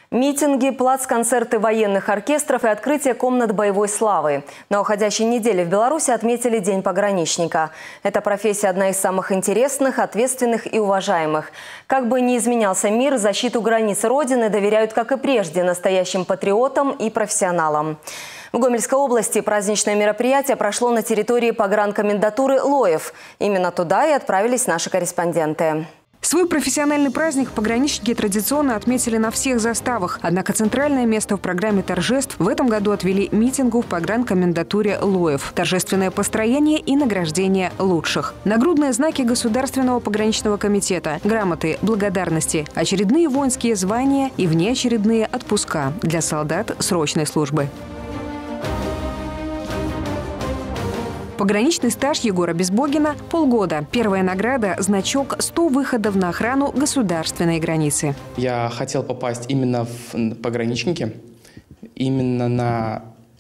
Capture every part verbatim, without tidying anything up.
Митинги, плацконцерты военных оркестров и открытие комнат боевой славы. На уходящей неделе в Беларуси отметили День пограничника. Эта профессия одна из самых интересных, ответственных и уважаемых. Как бы ни изменялся мир, защиту границ Родины доверяют, как и прежде, настоящим патриотам и профессионалам. В Гомельской области праздничное мероприятие прошло на территории погранкомендатуры Лоев. Именно туда и отправились наши корреспонденты. Свой профессиональный праздник пограничники традиционно отметили на всех заставах. Однако центральное место в программе торжеств в этом году отвели митингу в погранкомендатуре Лоев. Торжественное построение и награждение лучших. Нагрудные знаки Государственного пограничного комитета, грамоты, благодарности, очередные воинские звания и внеочередные отпуска для солдат срочной службы. Пограничный стаж Егора Безбогина – полгода. Первая награда – значок «сто выходов на охрану государственной границы». Я хотел попасть именно в пограничники, именно на,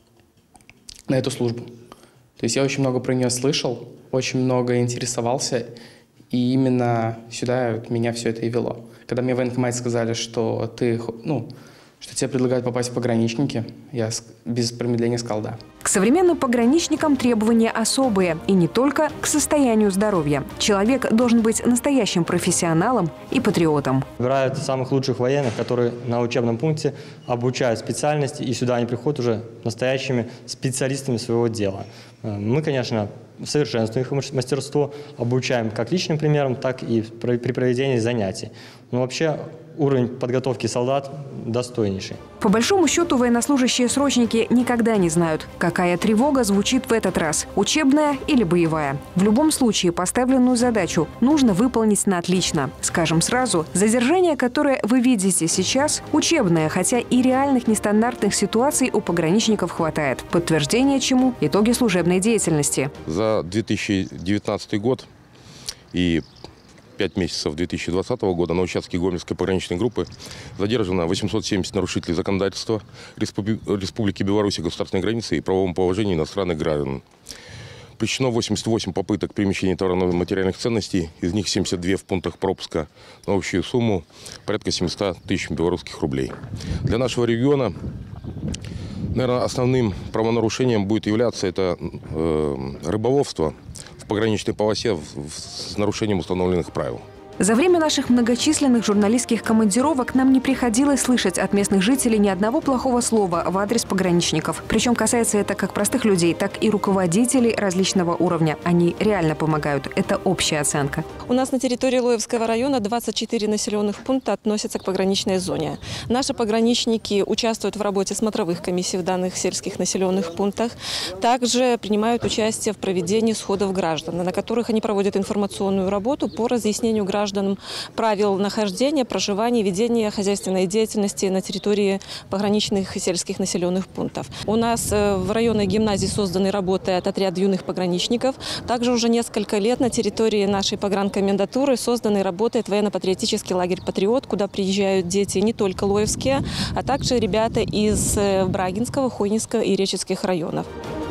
на эту службу. То есть я очень много про нее слышал, очень много интересовался, и именно сюда меня все это и вело. Когда мне в военкомате сказали, что, ты, ну, что тебе предлагают попасть в пограничники, я без промедления сказал «да». К современным пограничникам требования особые. И не только к состоянию здоровья. Человек должен быть настоящим профессионалом и патриотом. Выбирают самых лучших военных, которые на учебном пункте обучают специальности, и сюда они приходят уже настоящими специалистами своего дела. Мы, конечно, совершенствуем их мастерство, обучаем как личным примером, так и при проведении занятий. Но вообще уровень подготовки солдат достойнейший. По большому счету, военнослужащие срочники никогда не знают, какая тревога звучит в этот раз – учебная или боевая. В любом случае, поставленную задачу нужно выполнить на отлично. Скажем сразу, задержание, которое вы видите сейчас, учебное, хотя и реальных нестандартных ситуаций у пограничников хватает. Подтверждение чему – итоги служебной деятельности. За две тысячи девятнадцатый год и пять месяцев две тысячи двадцатого года на участке Гомельской пограничной группы задержано восемьсот семьдесят нарушителей законодательства Республики Беларусь, государственной границы и правовому положению иностранных граждан. Пресечено восемьдесят восемь попыток перемещения товарно-материальных ценностей, из них семьдесят две в пунктах пропуска на общую сумму порядка семисот тысяч белорусских рублей. Для нашего региона, наверное, основным правонарушением будет являться это э, рыболовство в пограничной полосе с нарушением установленных правил. За время наших многочисленных журналистских командировок нам не приходилось слышать от местных жителей ни одного плохого слова в адрес пограничников. Причем касается это как простых людей, так и руководителей различного уровня. Они реально помогают. Это общая оценка. У нас на территории Лоевского района двадцать четыре населенных пункта относятся к пограничной зоне. Наши пограничники участвуют в работе смотровых комиссий в данных сельских населенных пунктах. Также принимают участие в проведении сходов граждан, на которых они проводят информационную работу по разъяснению граждан гражданам правил нахождения, проживания и ведения хозяйственной деятельности на территории пограничных и сельских населенных пунктов. У нас в районной гимназии создан и работает отряд юных пограничников. Также уже несколько лет на территории нашей погранкомендатуры создан и работает военно-патриотический лагерь «Патриот», куда приезжают дети не только лоевские, а также ребята из Брагинского, Хойницкого и Речицких районов.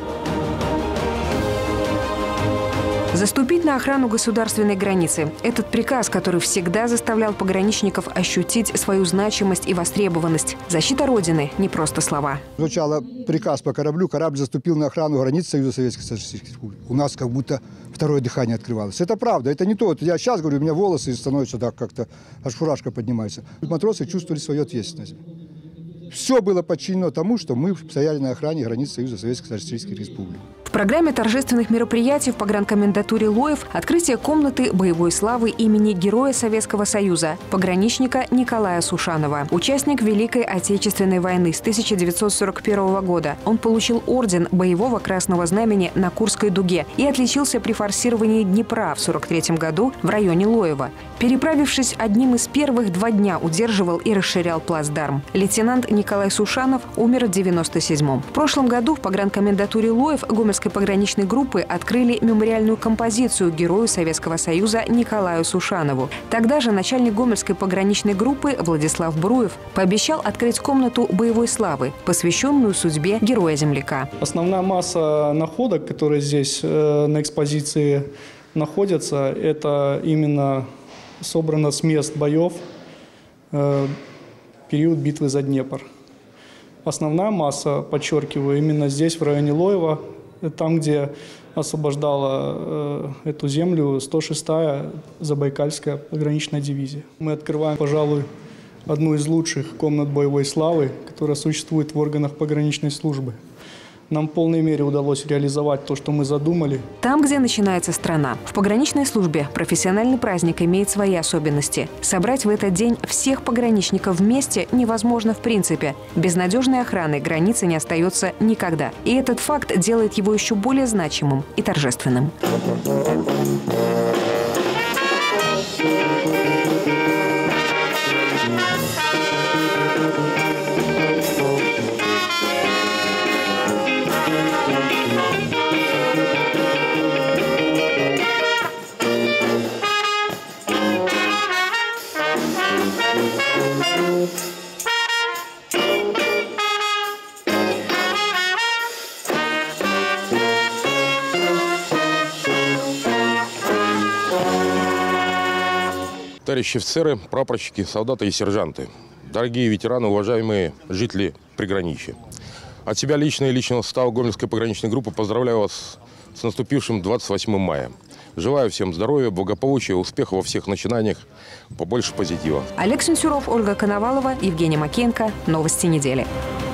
Заступить на охрану государственной границы. Этот приказ, который всегда заставлял пограничников ощутить свою значимость и востребованность. Защита Родины – не просто слова. Звучало приказ по кораблю, корабль заступил на охрану границ Союза Советских Социалистических Республик. У нас как будто второе дыхание открывалось. Это правда, это не то. Я сейчас говорю, у меня волосы становятся так как-то, аж фуражка поднимается. Матросы чувствовали свою ответственность. Все было подчинено тому, что мы стояли на охране границ Союза Советских Социалистических Республик. В программе торжественных мероприятий в погранкомендатуре Лоев открытие комнаты боевой славы имени Героя Советского Союза, пограничника Николая Сушанова. Участник Великой Отечественной войны с тысяча девятьсот сорок первого года. Он получил орден Боевого Красного Знамени на Курской дуге и отличился при форсировании Днепра в сорок третьем году в районе Лоева. Переправившись одним из первых, два дня удерживал и расширял плацдарм. Лейтенант Николай Сушанов умер в девяносто седьмом. В прошлом году в погранкомендатуре Лоев Гомельской пограничной группы открыли мемориальную композицию Герою Советского Союза Николаю Сушанову. Тогда же начальник Гомельской пограничной группы Владислав Бруев пообещал открыть комнату боевой славы, посвященную судьбе героя-земляка. Основная масса находок, которые здесь э, на экспозиции находятся, это именно собрано с мест боев. Э, период битвы за Днепр. Основная масса, подчеркиваю, именно здесь, в районе Лоева, там, где освобождала э, эту землю сто шестая Забайкальская пограничная дивизия. Мы открываем, пожалуй, одну из лучших комнат боевой славы, которая существует в органах пограничной службы. Нам в полной мере удалось реализовать то, что мы задумали. Там, где начинается страна. В пограничной службе профессиональный праздник имеет свои особенности. Собрать в этот день всех пограничников вместе невозможно в принципе. Без надежной охраны границы не остается никогда. И этот факт делает его еще более значимым и торжественным. Товарищи офицеры, прапорщики, солдаты и сержанты, дорогие ветераны, уважаемые жители приграничья. От себя лично и личного состава Гомельской пограничной группы поздравляю вас с наступившим двадцать восьмым мая. Желаю всем здоровья, благополучия, успеха во всех начинаниях, побольше позитива. Олег Сенцюров, Ольга Коновалова, Евгений Макеенко. Новости недели.